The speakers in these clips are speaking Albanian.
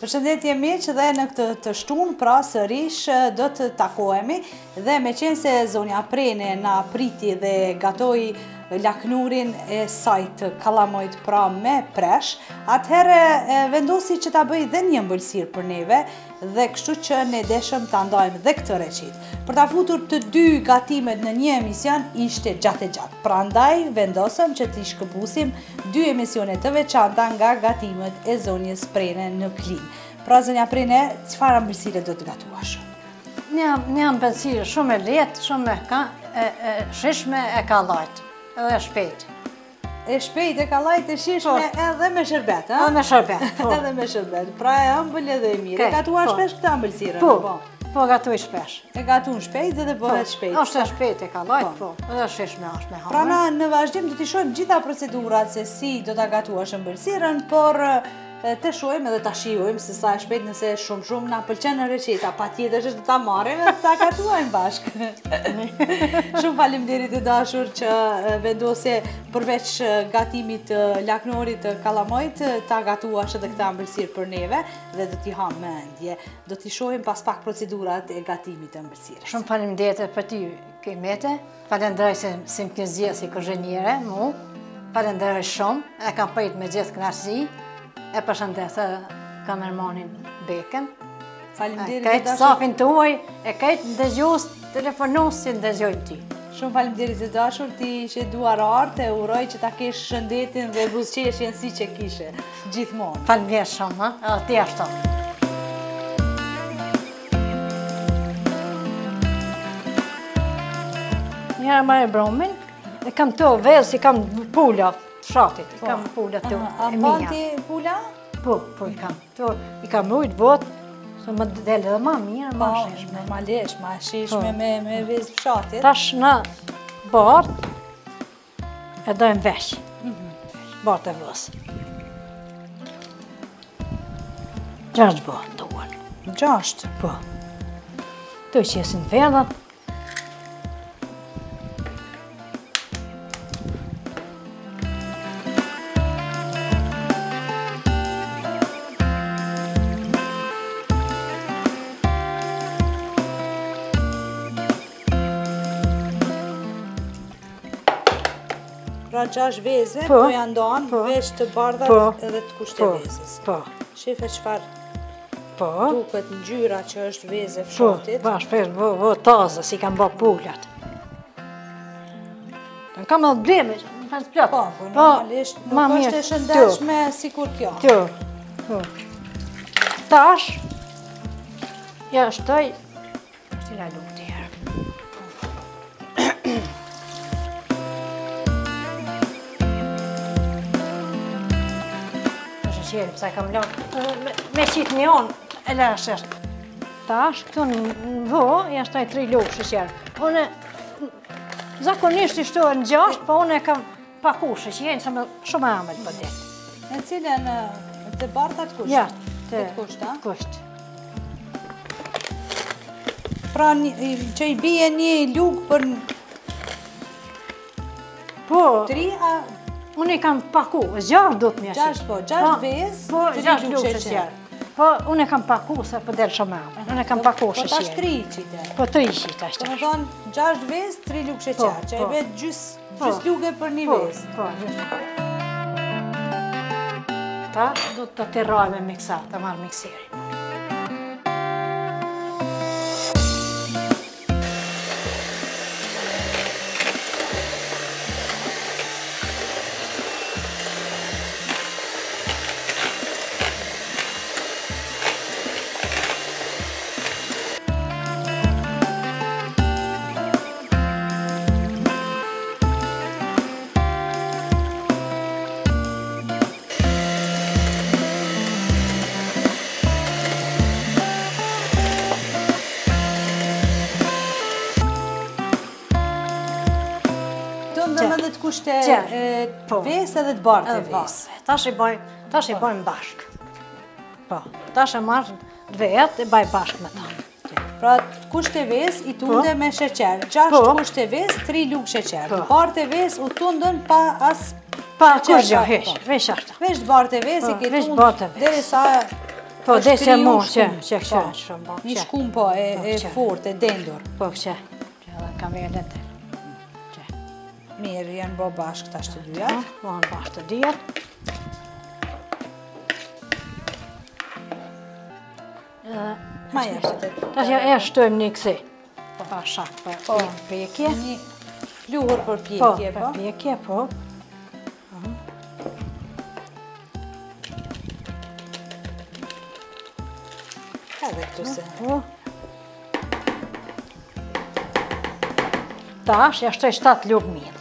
Përshëndetje miq, dhe në këtë të shtunë, pra sërish do të takohemi dhe me qenë se zonja Prene na priti dhe gatoi laknurin e saj të kallamojt pra me presh, atëherë vendosi që ta bëj dhe një ëmbëlsirë për neve dhe kështu që ne deshëm ta ndajmë dhe këtë recit. Për ta futur të dy gatimet në një emision ishte gjatë. Prandaj vendosëm që t'i shkëpusim dy emisione të veçanta nga gatimet e zonjës Prene në Klinë. Pra zonja Prene, çfarë ëmbëlsire do të gatuash? Një ëmbëlsirë shumë e lehtë, shumë e shishme e kallajt, edhe shpejt. E shpejt e kallajt e shishme edhe me shërbet, ha? Edhe me shërbet, po. Edhe me shërbet, pra e ëmbël edhe e mirë. E gatuan shpesh këtë ëmbëlsirë? Po, gatuaj shpesh. E gatuan shpejt dhe bëhet shpejt. Është e shpejt e kallajt, po. Edhe shishme është me hamër. Pra na në vazhdim do t'i shohim gjitha procedurat se si do ta gatuash ëmbëlsirën, por të shohim edhe ta shijojmë se sa e shpejt nëse shumë na pëlqen në receta, patjetër që do ta marrim dhe ta gatuajmë bashkë. Shumë faleminderit të dashur që vendose përveç gatimit të laknorit të kallamojt ta gatuash edhe këtë ëmbëlsirë për neve dhe do t'i ham mendje. Do t'i shohim pas pak procedurat e gatimit të ëmbëlsirës. Shumë faleminderit për ty, Kemete. Falenderoj se më ke zgjedhur si kuzhiniere, mu. Falenderoj shumë, e kam prit me gjithë kënaqësi. E përshëndet kamermanin Beken. Faleminderit të dashur. Stafin tuaj, e këtë ndëgjues, telefonues si ndëgjojnë ti. Shumë faleminderit të dashur, ti ishe duar artë, e uroj që ta kesh shëndetin dhe buzëqeshjen si që kishe gjithmonë. Faleminderit shumë, edhe ti ashtu. Njëra marrë bromin, e kam të vezë, i kam pullat. Shatit, i kam pullat të A mbanti pula? Po, i kam. I kam rujt botë, se më delë edhe ma mirë, ma shishme. Normalisht, ma shishme me vezë fshatit. Tash në bartë, e dojmë vesh. Bartë e vësë. 6 bartë duan. 6? Po. Tu i qesin vedat. Pra 6 veze, po janë ndonë veç të bardhat edhe të kushte vezës. Po. Shefe qëfar duket ngjyra që është veze fshatit. Po, shpesh vë tazë, si kam bë pullat. Në kam edhe bleme, në fazë plot. Po, normalisht nuk është e shëndetshme sikur kjo. Kjo. Tash, ja shtoj, është i la lukti herë. Pësa kam lënë, me qitë një onë, e lërë Tash, këtu në vë, jashtë taj 3 lukë shëqerë. Une, zakonisht i shtohet në 6, po une kam paku shëqerë, shumë e amel për ditë. Në cilën të bartat kusht? Ja, të kusht, ha? Kusht. Pra që i bije një lukë për... Po... 3, a... Unë i kam paku, 6 do të mjeshtë. 6 po, 6 vezë, 3 lukë shëqerë. Po, unë e kam paku, se për delë shumë amel. Unë e kam paku shëqerë. Po, tash 3 qite. Po, 3 qite ashtë. Po, më thonë 6 vezë, 3 lukë shëqerë, që e vetë gjys lukë për një vezë. Po, gjysë. Ta, do të të rroj me miksat, të marrë mikseri. Dhe të kushte vezë edhe të bartë e vezë. Tash i bojmë bashkë. Po, tash e marrë vetë e baj bashkë me ta. Pra të kushte vezë i tunde me sheqer. 6 kushte vezë, 3 lukë sheqer. Të bartë e vezë u tundën pa as... Pa kur gjë, veç ashtë. Veç të bartë e vezë i ke tundë, deri sa Po, është dhe se kriju mo, shkum. që Po. shumë, po, Një që. shkum po, e që. fort, e dendur. Po, që edhe kam e lete. Që. Mirë, janë bo bashkë tash të dyja. Po, në bashkë të dijet. Ma jashtë. Tash e shtojmë një kësi. Pa shak, Po, për pjekje. një pluhur për Po, pjekje, për po. pjekje, po. Edhe këtu se. Po. Tash ja shtoj 7 lugë mirë.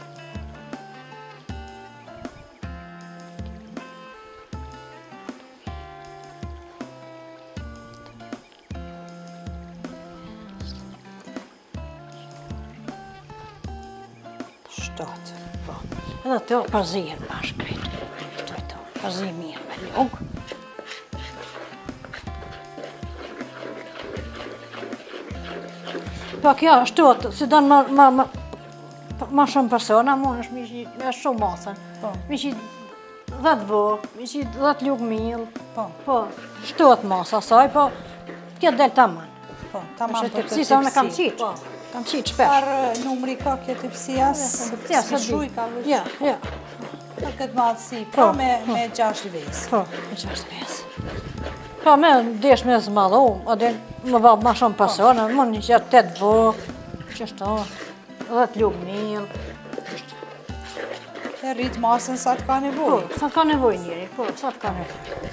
Shtatë. Po. Edhe të përzihen bashkë kretë. Shtoj të përzihen mirë me lugë. Po kjo shtot, si do ma shumë persona, mund është me shumë masën. Po. Mi që 10 vo, mi që 10 lugë milë. Po. Po, shtot masa saj, po kjo del tamam. Po, tamam Është për tepsi sa unë kam qitë. Po. Kam qitë shpesh. Par numri ka kjo tepsias, Ja, si shuj ka vëshë. Ja, ja. Për këtë madhësi, pra Po, me 6 lëvizë. Po, me 6 vesë. Po, me desh me zmadhu, edhe më va ma shumë persona, më një që 8 vo, që shto, 10 lugë milë. E rritë masën sa të ka Po, nevojë. sa të ka nevoj njëri, po, sa të ka nevoj.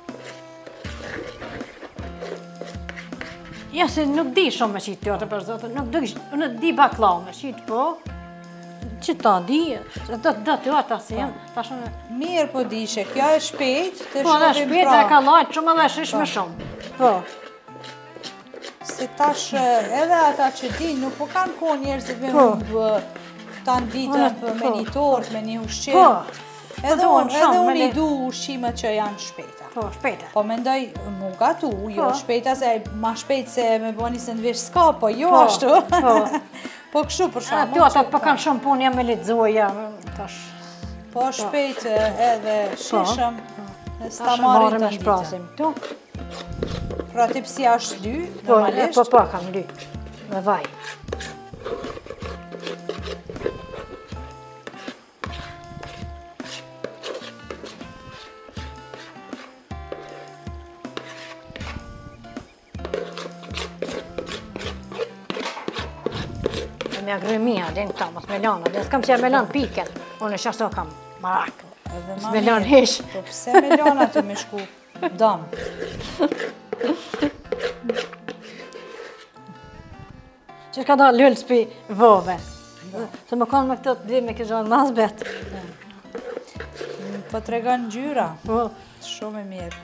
Ja, se nuk di shumë me qitë tjote për zotë, nuk di baklau me qitë, po, që ta di, do të ata si jam, ta shumë, Mirë po dishe, kjo e shpejt të po, dhe shohim shpjet e ka lajtë shumë edhe shish me shumë, po, Se tash edhe ata që di, nuk po kanë kohë njerëzit me Po. humbë tanë ditën Po. me një tortë, me një ushqim. po, Edhe duan unë shumë, me i le- du ushqimet që janë shpejta. po, shpete. Po mendoj mu gatu, jo Po. shpejta se ma shpejt se me bëni sandviç s'ka, po jo Po, ashtu. po. Po kështu për shkak. Ato ata po kanë shumë punë, jam me lexoja, tash. Po shpejt edhe shishëm. S'ta Tash marrin marrim të e shprasim këtu. Pra tipsia është ly, Po, normalisht. po, kam ly. Me vaj. Me agrymia, dhe në këta, mos me lana, dhe s'kam që e me lanë piken, unë e shashto kam marak, Edhe ma me lanë mirë. hish. Po pse me lana të me shku dëm? Që ka da lullës pi vove. Se më konë me këtë të dhe me këtë gjanë mas bet. Po të regon gjyra, Po, shumë e mirë.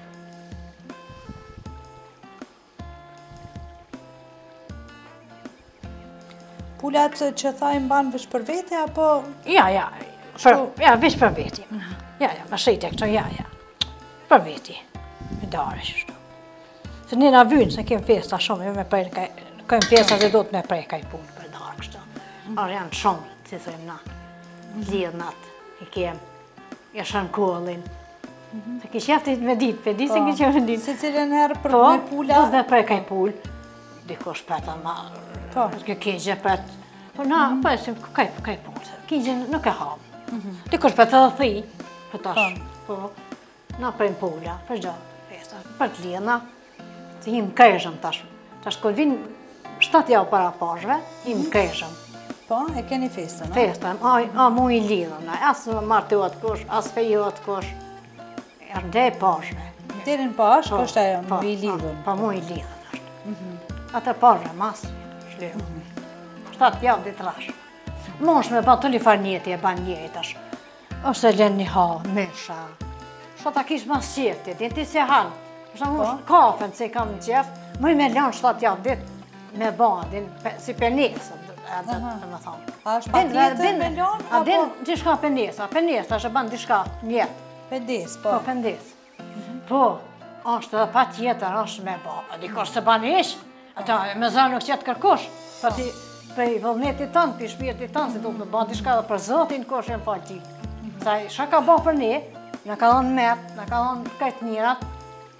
Pulat që thajmë banë vësh për vete, apo ja, vish për veti. Ja, më shite këto, ja. Për veti, me dare shështu. Se një na vynë, se kemë festa shumë, jo me prej, kemë festa dhe do të me prej kaj punë për darë kështu. Arë janë shumë, si thëjmë na, lidhnat, i kemë, jashën kollin. Se ki sheftit me ditë, pe di se ki që me ditë. si cilën herë për Po, me pula? do dhe prej kaj pullë. Dikosh peta ma, Po. kjo kegje pet. Po na, po e si kaj pullë, kegje nuk e hamë. Dikosh peta dhe thi, për tash, po, na prej pulla, për gjo, festa, për të lidhna, si him kejshëm tash. Tash kod vinë 7 javë para pashve, him kejshëm. Po, e keni festën, a? Festa, a mu i lidhëm, asë martë të atë kosh, asë fejë atë kosh, e ndej pashve. Derin pash, Po, kështë ajo, po, mbi i lidhën. Po, mu i lidhën është. Atë parve, mas, shliu. 7 javë ditë rash. Mosh me ba të li farnjeti e ban njeti është. Ose len një ha, mesha. Shta ta kish mas qefti, din ti se hanë. Shta mosh kafen se kam në qef, më i me lanë 7 javë ditë me ba, din si penesë, edhe me thonë. A është pa tjetër me lanë, A din apo dishka penesa, penesa është e ban dishka njetë. pedes, Po, po? pendis. Po, është edhe pa tjetër, është me ba. A dikosh se ban ish, ata me zanë nuk qëtë kërkush. Pa ti prej vëllnetit tanë, për shpirtit tanë, se do të me ba dishka dhe për zotin kosh e më falë ti. Sa shka ka ba për ne, në ka dhonë met, në ka dhonë kajtë njërat,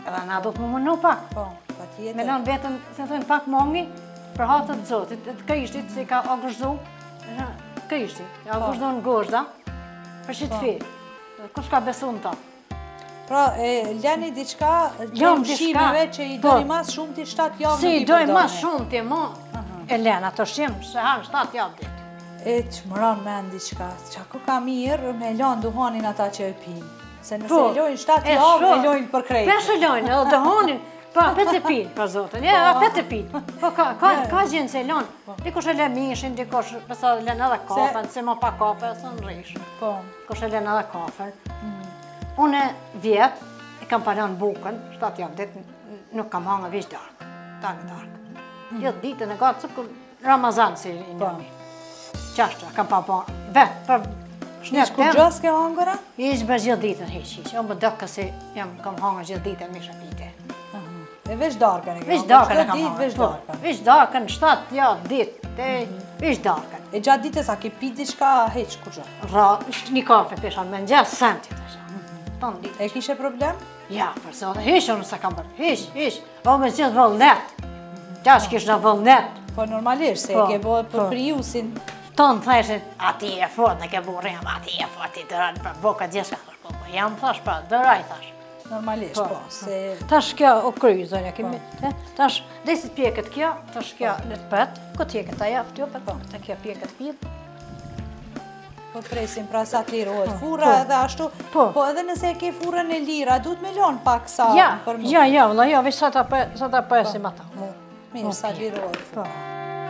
Edhe na do të më mënu pak. Po, patjetër. Me lënë vetëm, se thënë pak mongi, për hatët të Zotit, të Krishtit, si ka agërzdu, Krishti, ka agërzdu në gozhda, për që të fi. Kush ka besu në ta? Pra, leni diçka të ushqimeve që i dojnë mas shumë të 7 javë Si nuk i i dojnë përdojnë. mas shumë të mo, e lena të shqimë, se hanë 7 javë ditë. E që më ranë men diçka, që ako ka mirë me lanë duhanin ata që e pinë. Se nëse e lojnë 7 javë, e lojnë për krejtë. Pesë e lojnë, edhe duhanin, pa, petë e pinë, për Zotën, ja, petë e pinë. Po, ka gjenë se e lonë, dikush e le mishin, dikush, pësa e lenë edhe kafen, se ma pa kafe, së në rishë. Po. Dikush e lenë edhe kafen. Une vjetë, e kam palan bukën, 7 javë ditë, nuk kam hangë vish darkë, darkë. Gjithë ditën e gatë, së Ramazan si i njëmi. Qashtra, kam pa pa, vetë, për Shnesh kur gjës ke hangëra? Ishë për gjithë ditën, hiq. Unë më dëkë kësi, kam hangë gjithë ditën, misha pite. E veç darkën e ke Vish darkën e kam hangë? Veç hangë. darkën. Vish darkën, 7 javë ditë, vish darkën. E gjatë ditës a ke pi diçka heq kur gjë? Ra, një kafe pishan me në 6 centit, tonë ditë. E kishe problem? Ja, për zonë, hiq unë se kam bërë, hiq. O me gjithë vëllnet, qash kish në vëllnet. Po normalisht, se e ke bo për kryusin. Tonë theshin, ati e fort në ke burim, ati e fort, ti dërën për boka gjithka. Po, jam thash pa, dëraj thash. Normalisht, po, se... Tash kjo o kryj, zonja, kemi. Tash, desit pjeket kjo, tash kjo në të pët, këtë pjeket aja, të kjo pjeket pjetë. Po presim, pra sa të lirohet furra edhe ashtu. Po edhe nëse e ke furrën e lira, duhet me lonë pak sa për mu. Ja, vëlla, ja, vish sa ta pësim ata. Mirë, sa të lirohet furra.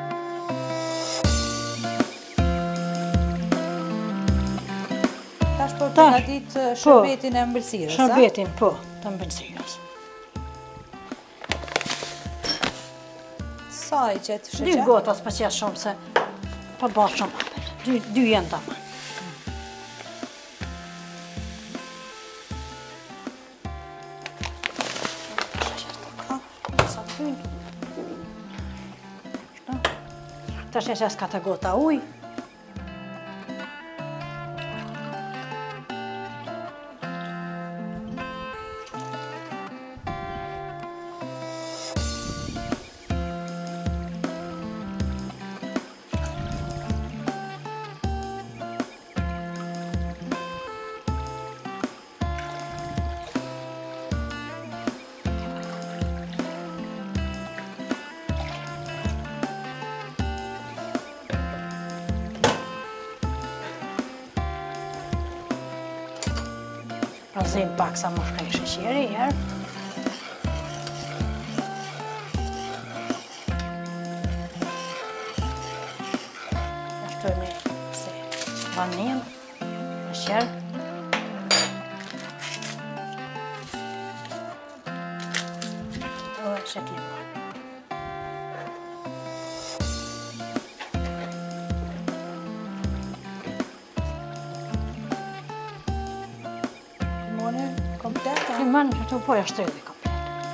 Tash për të nga ditë shërbetin e mbëlsirës, a? Shërbetin, po, të mbëlsirës. Sa i qëtë shëqe? 2 gota s'pa qetë shumë se pa bërë shumë apel. 2 jenë të ma. Tash e qes 4 gota uj. Zim pak sa më shkaj shëqeri, herë. Ashtu një se vanin, në shërë. Dhe shëklim. Limon që të poja shtredhi komplet.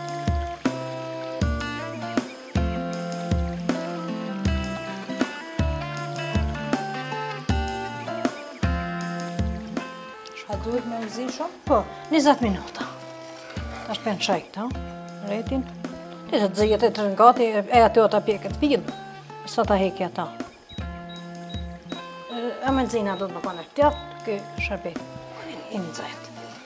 A duhet me uzi shumë? Po, 20 minuta. Ta shpen qaj këta, retin. Ti të dzëjet e të rëngati, e aty o ta pjeket pjillë. Sa ta heki ata. A menzina do të më kone ftjat, kë shërbet. I një dzëjet.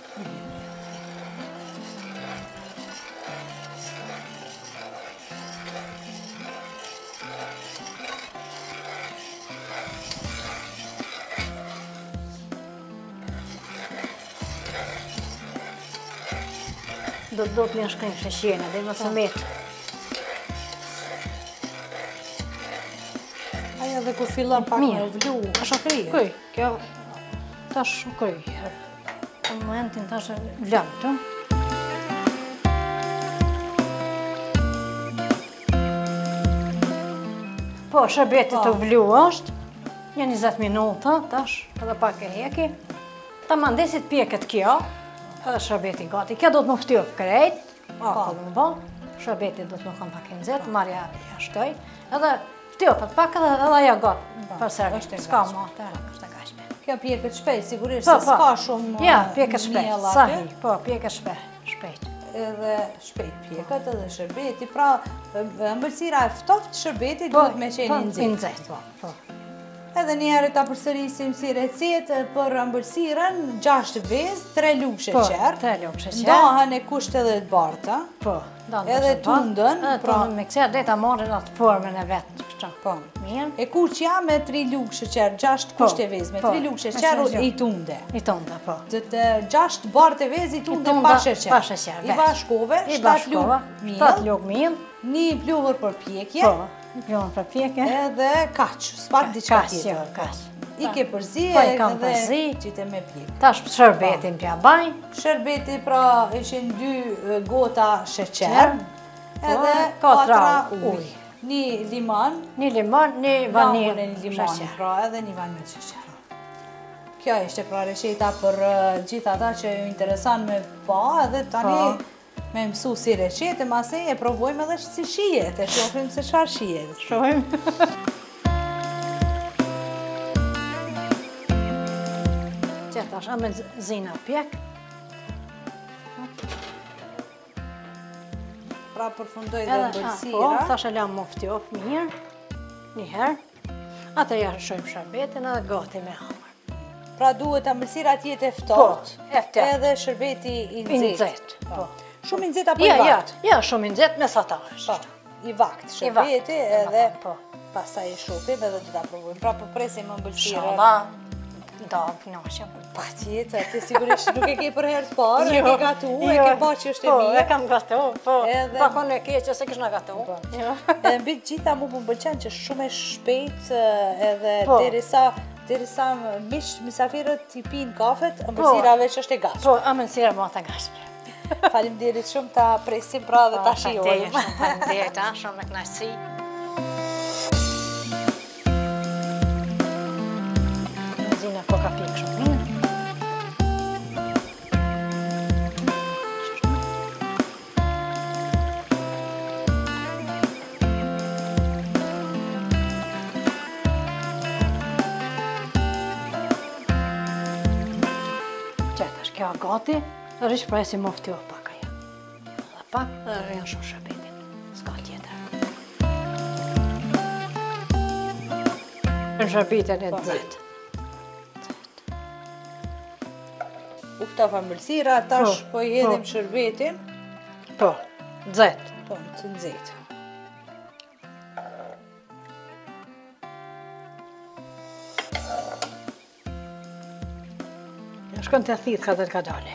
Do të një shkënjë shëshjene, dhe më së metë. Aja dhe kur fillon pak me vlu, është krije? Këj, kjo tash kryj. Në momentin tash vlem të. Po, shërbetit të vlu është, një 20 minuta, tash, edhe pak e heki. Ta mandesit pjeket kjo, edhe shërbeti gati. Kjo do të më ftyrë krejt, akull më bo, shërbeti do të më kam pak e nëzit, marja ja shkoj, edhe ftyrë pak edhe aja gati, për sërë, s'ka ma, është e gashme. Kjo pjeket shpejt, sigurisht se s'ka shumë ja, pjeket shpejt, sahi, po, pjeket shpejt. edhe shpejt pjekët edhe shërbeti, pra ëmbëlsira e ftoftë shërbeti duhet me qenë i nxehtë. Edhe njerë ta përsërisim si recetë për ëmbëlsirën, 6 vezë, 3 lugë sheqer. 3 lugë sheqer. Ndahën e kusht edhe të barta. Edhe tundën. Tundën me kësja dhe ta marrin atë formën e vetë. Po. E kuqja me 3 lugë sheqer, 6 kusht e vezë, me 3 lugë sheqer i tunde. I tunde, po. 6 bartë e vezë i tunde pa sheqer. Pa sheqer, I bashkove, 7 lugë miell. 1 pluhur për pjekje. Pluhur për pjekje. Edhe kaq, s'pak diçka tjetër. I ke përzi edhe qite me pjekje. Tash shërbetin pja baj. Shërbeti pra ishin 2 gota sheqer. Edhe 4 ujë. 1 limon. 1 limon, 1 vanilë. 1 limon, pra edhe 1 vanilë sheqer. Kjo ishte pra resheta për gjithë ata që ju interesan me pa edhe tani me mësu si recetë, masej e provojmë edhe si shijet, e shohim se çfarë shijet. Shohim. Tash me zina pjek. Pra përfundoj dhe ëmbëlsira. Tash e lam moftjof mirë, njëherë. Atë ja shojmë shërbetin edhe gati me hamër. Pra duhet ëmbëlsira t'jetë e ftohtë, edhe shërbeti i nxehtë. Shumë i nxehtë apo i vakt? Ja, shumë i nxehtë mesatare. I vakt shërbeti edhe pastaj e shohim edhe do ta provojmë. Pra përpresim ëmbëlsirën. Da, kënaqem. Patjetër, ti sigurisht nuk e ke për herë të parë, e ke gatu, e ke pa që është e mirë. Po, e kam gatu, po. Pa konë e keqe se kishna gatu. Edhe mbi gjitha mu më pëlqen që shumë e shpejt edhe derisa mysafirët i pinë kafet, ëmbëlsira veç është e gatshme. Po, ëmbëlsira më të gatshme. Faleminderit shumë, ta presim pra dhe ta shijojmë. Faleminderit, shumë me kënaqësi. Zina po ka pikë shumë mirë. Qetash, kjo gati, rish presi moftjof pak ajo. Dhe pak, dhe janë shumë shërbetin. S'ka tjetër. Në shërbetin e nxehtë. Uftof ëmbëlsira, tash po i hedhim shërbetin. Po, nxehtë. Po, të nxehtë. Shkon të thithë ka dhe të ka dale.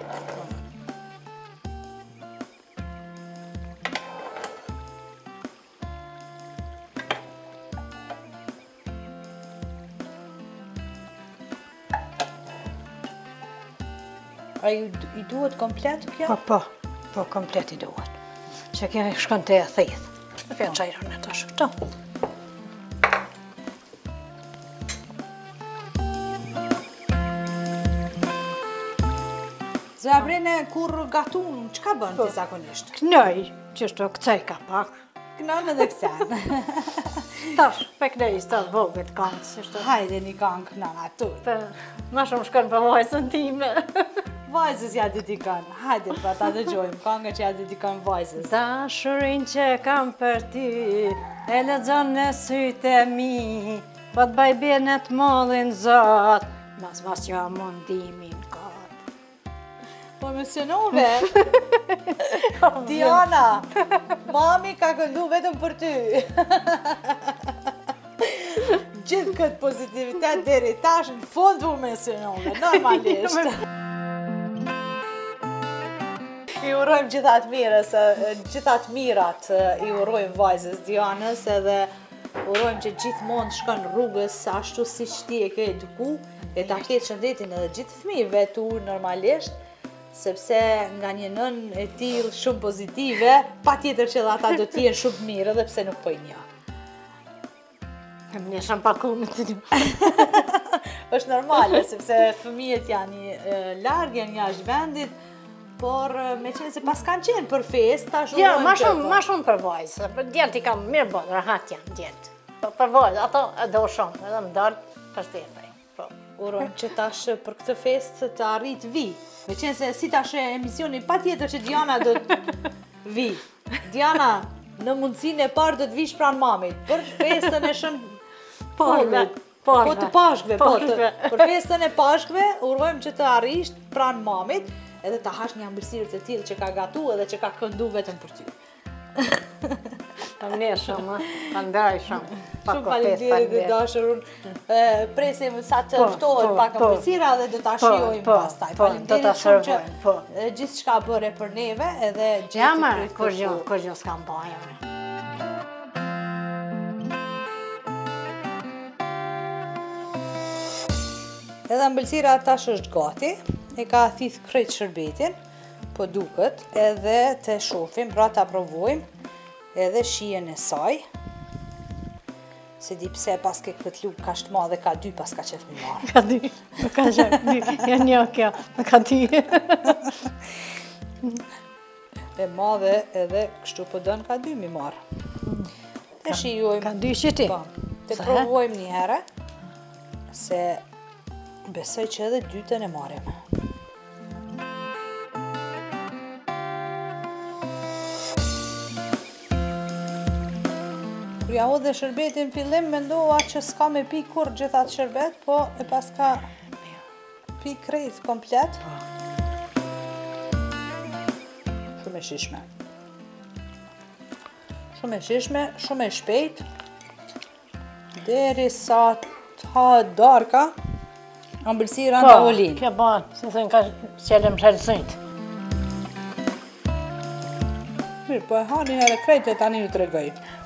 A i duhet komplet kjo? Po, komplet i duhet. Që kjo shkon të thithë. Në fjallë qajrën e të shkëto. Zabrine, kur gatun, qka bën të zakonisht? Knoj, qështu këcej ka pak. Knon edhe kësen. Tash, pe knoj i stë vogët kanë, qështu. Hajde një kanë knon atur. Ma shumë shkon për vajzën time. Vajzës ja dedikon, hajde pra ta dëgjojmë, këngë që ja dedikon vajzës. Dashurin që kam për ty, e lexon në sytë e mi, po të baj benet mollin zot, mas që a mundimin ka. Po emocionove. Diana, mami ka këndu vetëm për ty. Gjithë këtë pozitivitet deri tash në fund u emocionove, normalisht. I urojmë gjithat mirat i urojmë vajzës Dianës edhe urojmë që gjithmonë të shkon rrugës ashtu si që ti e ke eduku e ta ketë shëndetin edhe gjithë fëmijëve tu normalisht, sepse nga një nën e tillë shumë pozitive, pa tjetër që ata do t'jenë shumë mirë edhe pse nuk po i njoh. Më neshëm pa kumit të një. Është normale, sepse fëmijët janë largë, janë jashtë vendit, por me qenë se pas kanë qenë për fest, tash ja, ma shumë për vajzë. Djelët i kam mirë bëllë, rahat janë djelët. Për vajzë, ato e do shumë, edhe më dalë për shtepej. Urojmë që tash për këtë fest të arrit vi. Me qenë se si tash e emisioni, pa tjetër që Diana do të vi. Diana, në mundësinë e parë do të vish pranë mamit, për festën e shën Pashkve. Po të pashkve, për festën e pashkve, urojmë që të arrish pranë mamit, edhe ta hash një ëmbëlsirë të tillë që ka gatu edhe që ka këndu vetëm për ty. Ta mirë shumë, ta ndaj shumë. Shumë faleminderit të dashurun. Presim sa të ftohet pak ëmbëlsira dhe do ta shijojmë pastaj. Faleminderit shumë që gjithçka bëre për neve edhe gjeti kur gjë s'kam bërë. Edhe ëmbëlsira tash është gati, e ka thith krejt shërbetin, po duket, edhe të shohim, pra ta provojmë, edhe shijen e saj. Se di pse pas ke këtë luk ka shtë madhe, ka dy pas ka qef mi marë. Ka dy, ka qef dy, janë një kjo, ka dy. E madhe edhe kështu po dënë ka dy mi marë. Të shijojmë. Ka dy shiti. Të provojmë një herë, se besoj që edhe dytën e marim. Kur ja hodhe shërbetin fillim, mendova që s'ka me pi kur gjithat shërbet, po e pas ka pi krejt komplet. Shumë e shishme. Shumë e shishme, shumë e shpejt. Deri sa të ha darka, ëmbëlsira në tavolinë. Kjo banë, se thënë ka qelem shelësënjt. Mirë, po e ha një herë krejt e tani ju të regoj.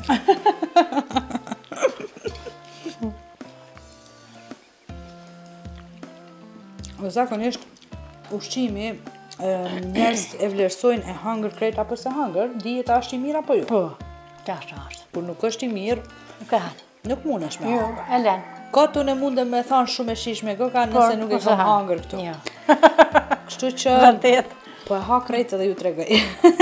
Zakonisht, ushqimi njerëz e vlerësojnë e hangër krejt apo se hangër, dihet a është i mirë apo jo? Po, qashtë është. Por nuk është i mirë, nuk mundesh me hangër. Jo, e len. Ka ne mundem me thonë shumë e shishme goka nëse nuk e kam hangër këtu. Kështu që po e ha krejt edhe ju tregoj.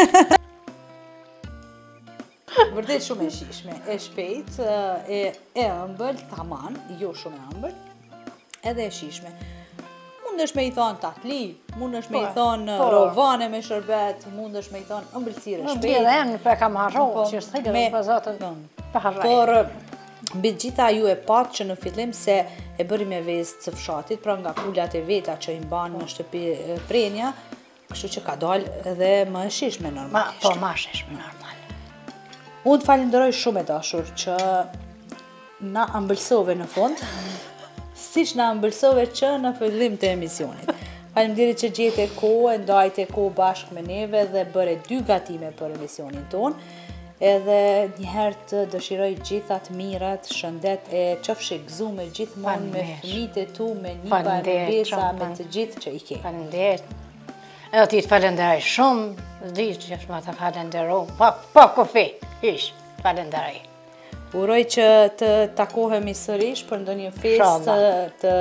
Vërtet shumë e shishme, e shpejt, e ëmbël, taman, jo shumë e ëmbël, edhe e shishme. Mundesh me i thonë tatli, mundesh me i thonë rovane me shërbet, mundesh me i thonë ëmbëlsire shpejt. Nuk edhe emë për kam harro, që është thejtë dhe për zotën për harraj. Por, mbi gjitha ju e patë që në fillim se e bëri me vezë të fshatit, pra nga kullat e veta që i mbanë në shtëpi prenja, kështu që ka dalë edhe më e shishme normalisht. Po, ma shishme normal. Unë të falenderoj shumë e dashur që na ëmbëlsove në fund, siç na ëmbëlsove që në fillim të emisionit. Faleminderit që gjete kohë, ndajte kohë bashkë me neve dhe bëre 2 gatime për emisionin tonë. Edhe njëherë të dëshiroj gjithat mirat, shëndet e qofshi gëzume gjithmonë me fëmijët e tu, me nipa, me besa, me të gjithë që i ke. Faleminderit. Edhe ti të falenderoj shumë, di që ma të falenderoj, pa kofi, ish, falenderoj. Uroj që të takohemi sërish për ndonjë festë të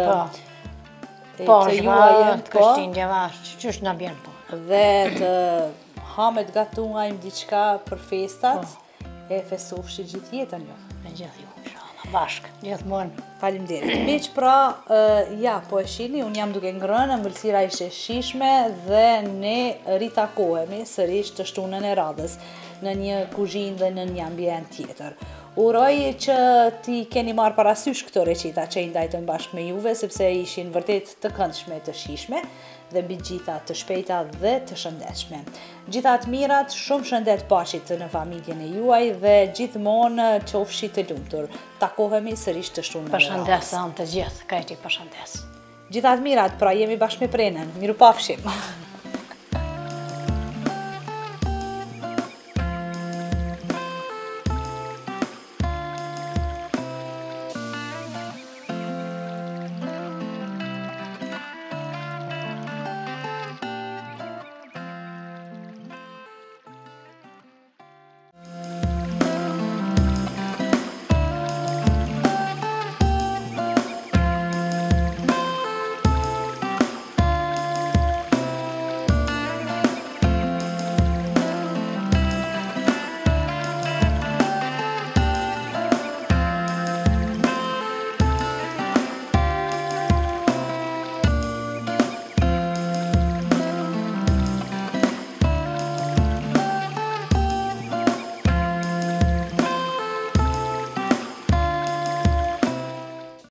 juaj, të kështindjeva, që është në bjenë po. Dhe të hamet gatuajmë diçka për festat, e fesofshi gjithë jetën jo. Me gjithë ju, inshallah, bashkë, gjithmonë. Faleminderit. Miq, pra, ja, po e shihni, unë jam duke ngrënë, ëmbëlsira ishte shishme dhe ne ritakohemi sërish të shtunën e radhës në një kuzhinë dhe në një ambient tjetër. Uroj që ti keni marrë parasysh këto recita që i ndajtëm bashkë me juve, sepse ishin vërtet të këndshme, të shishme dhe mbi gjitha të shpejta dhe të shëndetshme. Gjithat mirat, shumë shëndet paqit në familjen e juaj dhe gjithmonë qofshi të lumtur. Takohemi sërish të shtunën e radhës. Përshëndes të gjithë, kajti përshëndes. Gjithat mirat, pra jemi bashkë me prenën. Miru pafshim.